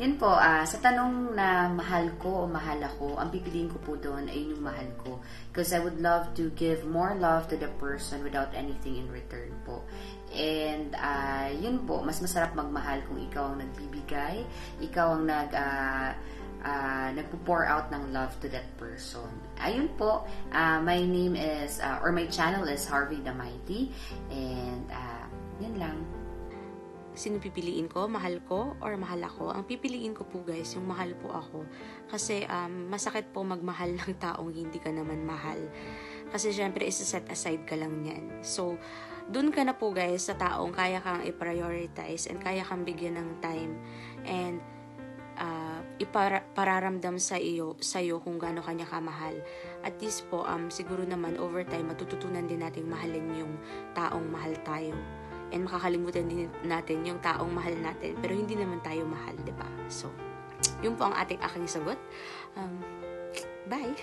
Yun po, sa tanong na mahal ko o mahal ako, ang pipiliin ko po doon ay yung mahal ko. Because I would love to give more love to the person without anything in return po. And yun po, mas masarap magmahal kung ikaw ang nagbibigay, ikaw ang nagpo-pour out ng love to that person. Ayun po, my name is, or my channel is Harvey the Mighty. And yun lang. Sino pipiliin ko? Mahal ko or mahal ako? Ang pipiliin ko po guys, yung mahal po ako. Kasi masakit po magmahal ng taong hindi ka naman mahal. Kasi syempre isa-set aside ka lang yan. So, dun ka na po guys sa taong kaya kang i-prioritize and kaya kang bigyan ng time and ipararamdam sa iyo kung gaano kanya kamahal. At least po, siguro naman over time matututunan din nating mahalin yung taong mahal tayo. And makakalimutan din natin yung taong mahal natin. Pero hindi naman tayo mahal, di ba? So, yun po ang aking sagot. Bye!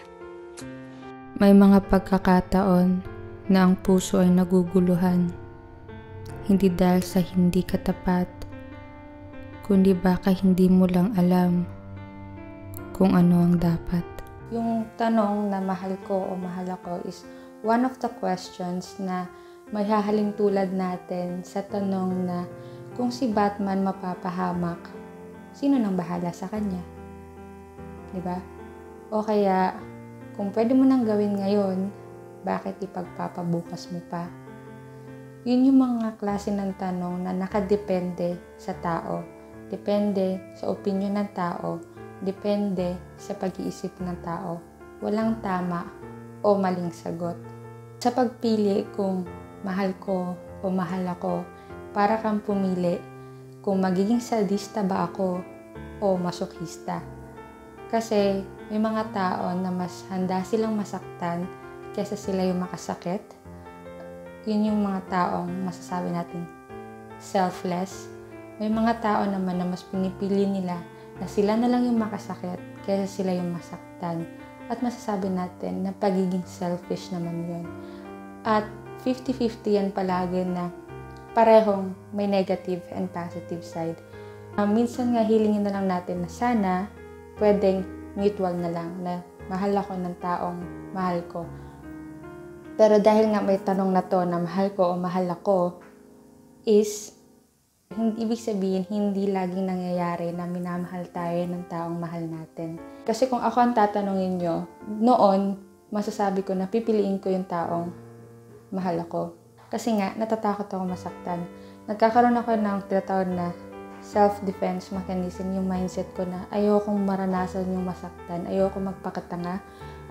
May mga pagkakataon na ang puso ay naguguluhan. Hindi dahil sa hindi katapat, kundi baka hindi mo lang alam kung ano ang dapat. Yung tanong na mahal ko o mahal ako is one of the questions na may hahaling tulad natin sa tanong na kung si Batman mapapahamak, sino nang bahala sa kanya? Diba? O kaya, kung pwede mo nang gawin ngayon, bakit ipagpapabukas mo pa? Yun yung mga klase ng tanong na nakadepende sa tao. Depende sa opinyon ng tao. Depende sa pag-iisip ng tao. Walang tama o maling sagot. Sa pagpili kung mahal ko o mahal ako, para kang pumili kung magiging sadista ba ako o masochista. Kasi may mga tao na mas handa silang masaktan kaysa sila yung makasakit. Yun yung mga taong masasabi natin selfless. May mga tao naman na mas pinipili nila na sila na lang yung makasakit kaysa sila yung masaktan. At masasabi natin na pagiging selfish naman yun. At 50-50 yan palagi na parehong may negative and positive side. Minsan nga hilingin na lang natin na sana pwedeng mutual na lang na mahal ako ng taong mahal ko. Pero dahil nga may tanong na to na mahal ko o mahal ako is hindi ibig sabihin hindi laging nangyayari na minamahal tayo ng taong mahal natin. Kasi kung ako ang tatanungin nyo, noon masasabi ko na pipiliin ko yung taong mahal ako. Kasi nga, natatakot ako masaktan. Nagkakaroon ako ng tinatawag na self-defense mechanism, yung mindset ko na ayokong maranasan yung masaktan, ayokong magpakatanga,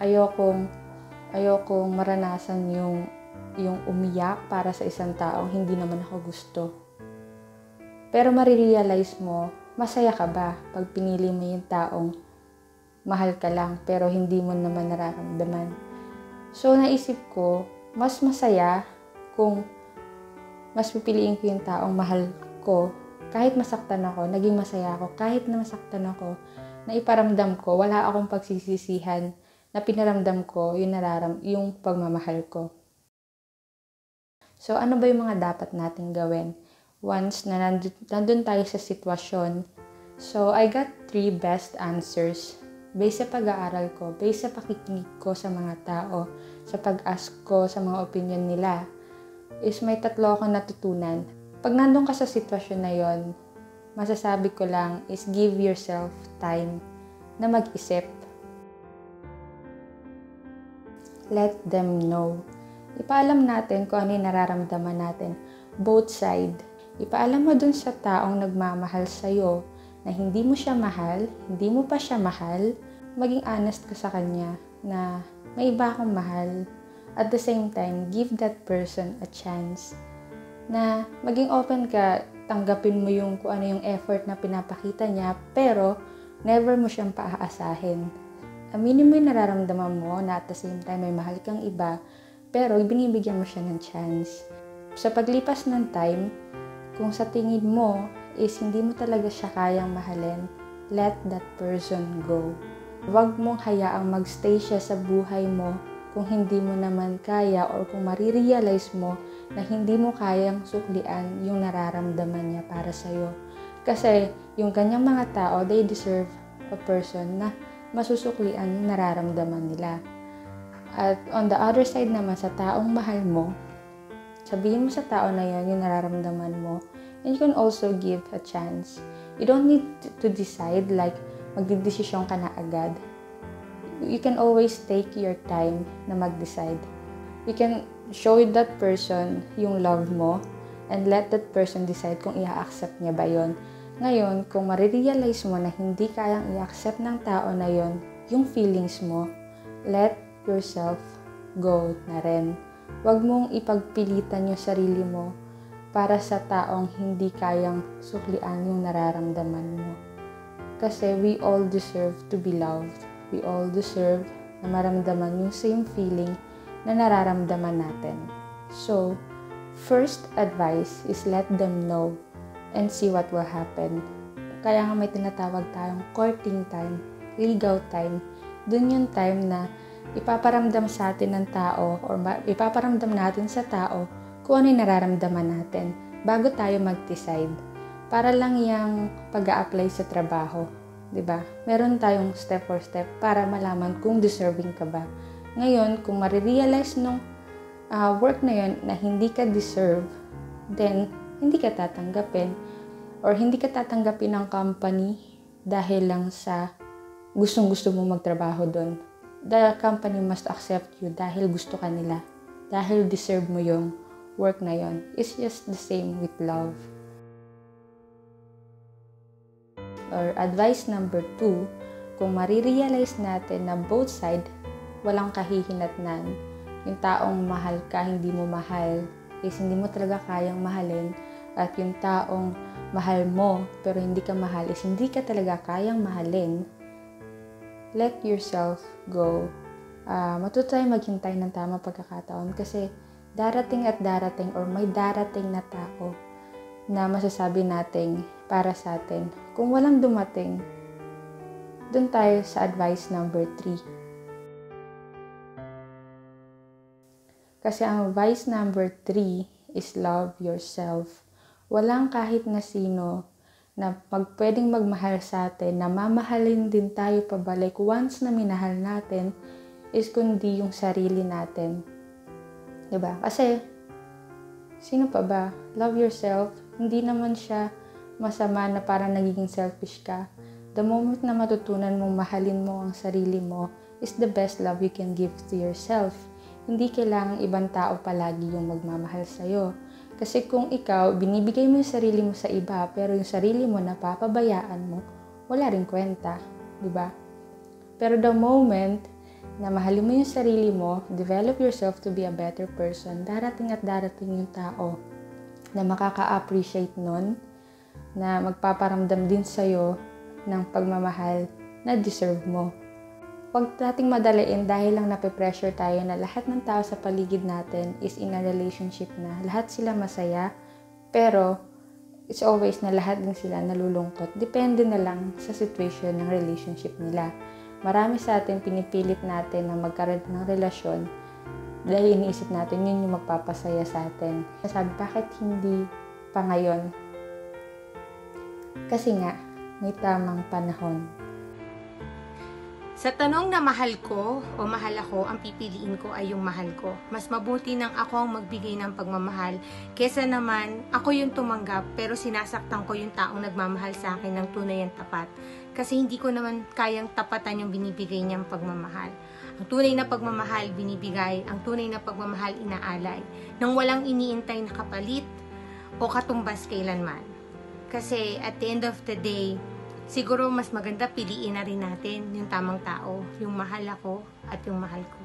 ayokong maranasan yung umiyak para sa isang taong hindi naman ako gusto. Pero marirealize mo, masaya ka ba pag pinili mo yung taong mahal ka lang pero hindi mo naman nararamdaman? So, naisip ko, mas masaya kung mas pipiliin ko yung taong mahal ko. Kahit masaktan ako, naging masaya ako. Kahit na masaktan ako, na iparamdam ko, wala akong pagsisisihan na pinaramdam ko yung pagmamahal ko. So, ano ba yung mga dapat nating gawin? Once na nandun tayo sa sitwasyon, so I got 3 best answers based sa pag-aaral ko, based sa pakikinig ko sa mga tao, sa pag-ask ko sa mga opinion nila, is may 3 akong natutunan. Pag nandun ka sa sitwasyon na yon, masasabi ko lang is give yourself time na mag-isip. Let them know. Ipaalam natin kung ano yung nararamdaman natin. Both side. Ipaalam mo dun sa taong nagmamahal sa'yo na hindi mo siya mahal, hindi mo pa siya mahal, maging honest ka sa kanya na may iba akong mahal. At the same time, give that person a chance na maging open ka, tanggapin mo yung kung ano yung effort na pinapakita niya, pero never mo siyang paaasahin. Aminin mo yung nararamdaman mo na at the same time may mahal kang iba, pero binibigyan mo siya ng chance. Sa paglipas ng time, kung sa tingin mo is hindi mo talaga siya kayang mahalin, let that person go. Huwag mong hayaang magstay siya sa buhay mo kung hindi mo naman kaya or kung marirealize mo na hindi mo kayang suklian yung nararamdaman niya para sa'yo. Kasi yung kanyang mga tao, they deserve a person na masusuklian yung nararamdaman nila. At on the other side naman, sa taong mahal mo, sabihin mo sa tao na yun yung nararamdaman mo, and you can also give a chance. You don't need to decide like magdidesisyon ka na agad. You can always take your time na mag-decide. You can show that person yung love mo and let that person decide kung i-accept niya ba yon. Ngayon, kung marirealize mo na hindi kayang i-accept ng tao na yon yung feelings mo, let yourself go na rin. Huwag mong ipagpilitan yung sarili mo para sa taong hindi kayang suklian yung nararamdaman mo. Kasi we all deserve to be loved. We all deserve na maramdaman yung same feeling na nararamdaman natin. So, first advice is let them know and see what will happen. Kaya nga may tinatawag tayong courting time, ligaw time. Dun yung time na ipaparamdam sa atin ng tao or ipaparamdam natin sa tao kung ano yung nararamdaman natin bago tayo mag-decide. Para lang yung pag-a-apply sa trabaho, 'di ba? Meron tayong step for step para malaman kung deserving ka ba. Ngayon, kung marirealize nung work na yun na hindi ka deserve, then hindi ka tatanggapin or hindi ka tatanggapin ng company dahil lang sa gustong-gusto mo magtrabaho doon. The company must accept you dahil gusto ka nila, dahil deserve mo yung work na yun. It's just the same with love. Or advice number 2, kung marirealize natin na both side walang kahihinatnan, yung taong mahal ka, hindi mo mahal, is hindi mo talaga kayang mahalin, at yung taong mahal mo pero hindi ka mahal is hindi ka talaga kayang mahalin, let yourself go. Matuto tayo maghintay ng tamang pagkakataon kasi darating at darating or may darating na tao na masasabi nating para sa atin. Kung walang dumating, dun tayo sa advice number 3. Kasi ang advice number 3 is love yourself. Walang kahit na sino na pwedeng magmahal sa atin, na mamahalin din tayo pabalik once na minahal natin, is kundi yung sarili natin. Diba? Kasi, sino pa ba? Love yourself. Hindi naman siya masama na parang nagiging selfish ka. The moment na matutunan mong mahalin mo ang sarili mo is the best love you can give to yourself. Hindi kailangang ibang tao palagi yung magmamahal sa'yo. Kasi kung ikaw, binibigay mo yung sarili mo sa iba, pero yung sarili mo napapabayaan mo, wala rin kwenta. Diba? Pero the moment na mahalin mo yung sarili mo, develop yourself to be a better person, darating at darating yung tao na makaka-appreciate nun, na magpaparamdam din sa'yo ng pagmamahal na deserve mo. Huwag nating madaliin dahil lang nape-pressure tayo na lahat ng tao sa paligid natin is in a relationship na. Lahat sila masaya, pero it's always na lahat din sila nalulungkot. Depende na lang sa situation ng relationship nila. Marami sa atin pinipilit natin na magkaroon ng relasyon dahil iniisip natin yun yung magpapasaya sa atin. Sabi, bakit hindi pa ngayon? Kasi nga, may tamang panahon. Sa tanong na mahal ko o mahal ako, ang pipiliin ko ay yung mahal ko. Mas mabuti nang ako ang magbigay ng pagmamahal kesa naman ako yung tumanggap pero sinasaktan ko yung taong nagmamahal sa akin ng tunay ang tapat. Kasi hindi ko naman kayang tapatan yung binibigay niyang pagmamahal. Ang tunay na pagmamahal binibigay, ang tunay na pagmamahal inaalay, nang walang iniintay na kapalit o katumbas kailanman. Kasi at the end of the day, siguro mas maganda piliin na rin natin yung tamang tao, yung mahal ako at yung mahal ko.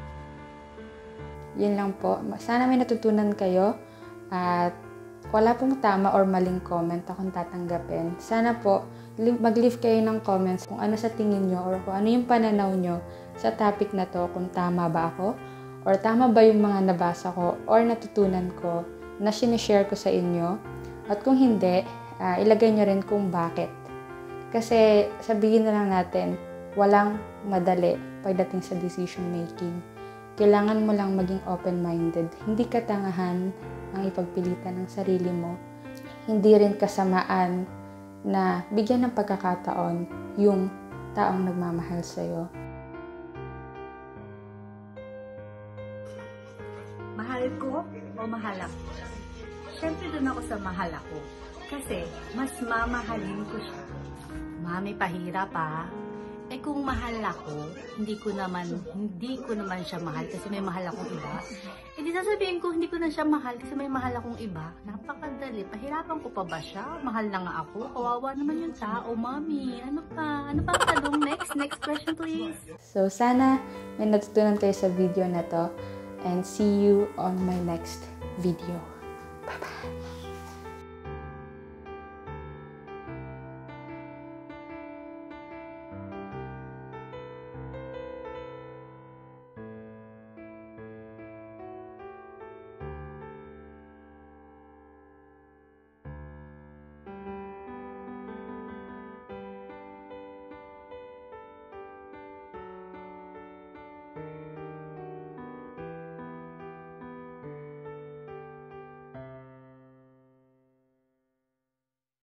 Yun lang po. Sana may natutunan kayo at wala pong tama or maling comment akong tatanggapin. Sana po mag-leave kayo ng comments kung ano sa tingin nyo or kung ano yung pananaw nyo sa topic na to, kung tama ba ako or tama ba yung mga nabasa ko or natutunan ko na sinishare ko sa inyo, at kung hindi, ilagay nyo rin kung bakit. Kasi sabihin na lang natin, walang madali pagdating sa decision making. Kailangan mo lang maging open-minded. Hindi katangahan ang ipagpilitan ng sarili mo. Hindi rin kasamaan na bigyan ng pagkakataon yung taong nagmamahal sa'yo. Mahal ko o mahal ako? Siyempre doon ako sa mahal ako. Kasi mas mamahalin ko siya. Mami, pahirap ah. Eh kung mahal ako, hindi ko naman siya mahal kasi may mahal akong iba. Eh di sasabihin ko, hindi ko na siya mahal kasi may mahal akong iba. Napakadali. Pahirapan ko pa ba siya? Mahal na nga ako. Kawawa naman yung tao, mami. Ano pa? Ano pa ang tanong? Next question please. So, sana may natutunan kayo sa video na to and see you on my next video. Bye-bye!